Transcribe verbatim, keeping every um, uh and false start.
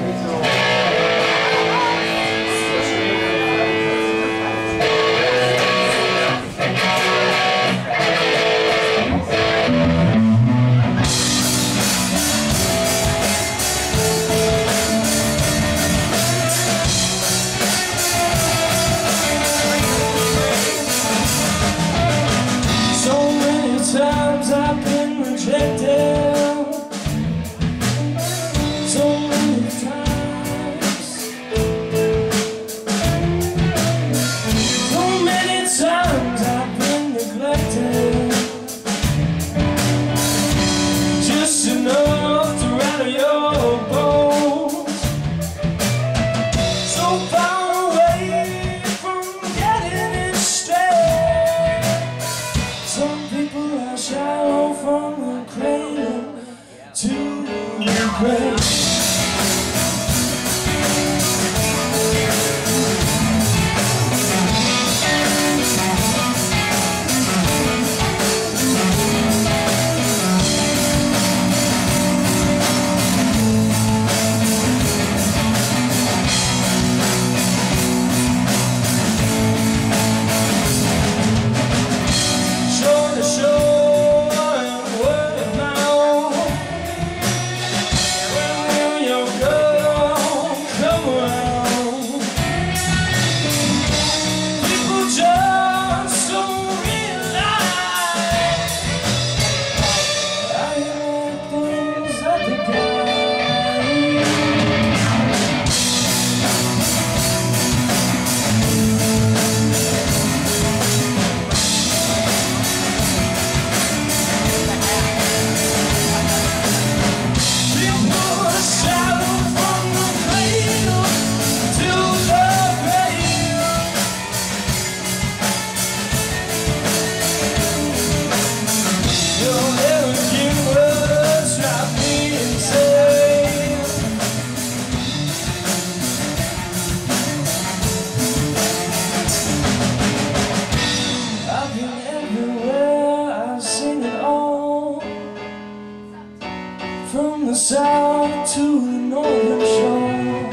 Times I've been rejected, so many times, so many times I've been neglected, just enough to rattle your bones, so far away from getting it straight. Some people are shallow from the cradle to the grave. From the south to the northern shore,